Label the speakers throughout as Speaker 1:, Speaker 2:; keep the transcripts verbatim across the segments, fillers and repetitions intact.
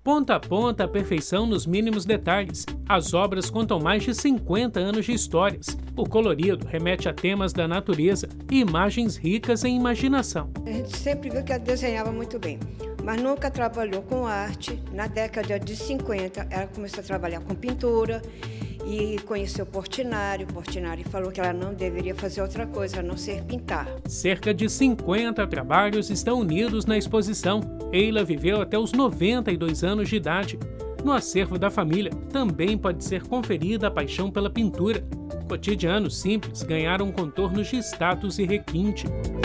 Speaker 1: Ponta a ponta, a perfeição nos mínimos detalhes. As obras contam mais de cinquenta anos de histórias. O colorido remete a temas da natureza e imagens ricas em imaginação.
Speaker 2: A gente sempre viu que ela desenhava muito bem, mas nunca trabalhou com arte. Na década de cinquenta, ela começou a trabalhar com pintura e conheceu Portinari. Portinari falou que ela não deveria fazer outra coisa a não ser pintar.
Speaker 1: Cerca de cinquenta trabalhos estão unidos na exposição. Eila viveu até os noventa e dois anos de idade. No acervo da família também pode ser conferida a paixão pela pintura. Cotidianos simples ganharam contornos de status e requinte.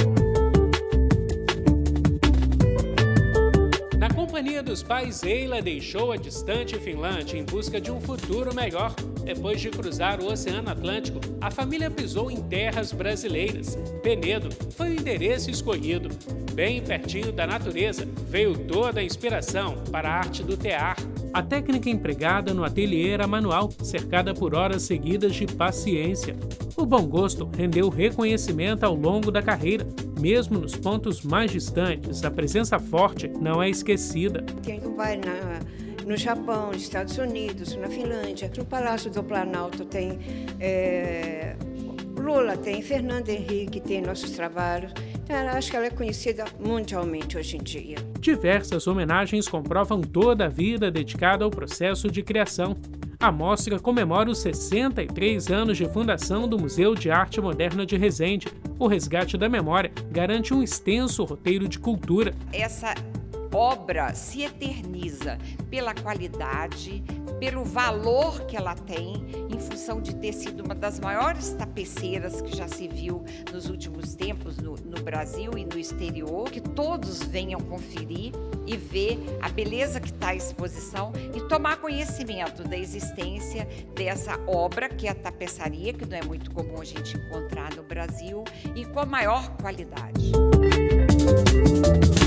Speaker 1: Na companhia dos pais, Eila deixou a distante Finlândia em busca de um futuro melhor. Depois de cruzar o Oceano Atlântico, a família pisou em terras brasileiras. Penedo foi o endereço escolhido. Bem pertinho da natureza, veio toda a inspiração para a arte do tear. A técnica empregada no ateliê era manual, cercada por horas seguidas de paciência. O bom gosto rendeu reconhecimento ao longo da carreira. Mesmo nos pontos mais distantes, a presença forte não é esquecida.
Speaker 2: Quem vai na, no Japão, nos Estados Unidos, na Finlândia, no Palácio do Planalto tem é, Lula, tem Fernando Henrique, tem nossos trabalhos. Então, eu acho que ela é conhecida mundialmente hoje em dia.
Speaker 1: Diversas homenagens comprovam toda a vida dedicada ao processo de criação. A mostra comemora os sessenta e três anos de fundação do Museu de Arte Moderna de Resende. O resgate da memória garante um extenso roteiro de cultura.
Speaker 3: Essa obra se eterniza pela qualidade, pelo valor que ela tem, em função de ter sido uma das maiores tapeceiras que já se viu nos últimos tempos no, no Brasil e no exterior, que todos venham conferir e ver a beleza que está à exposição e tomar conhecimento da existência dessa obra, que é a tapeçaria, que não é muito comum a gente encontrar no Brasil, e com a maior qualidade.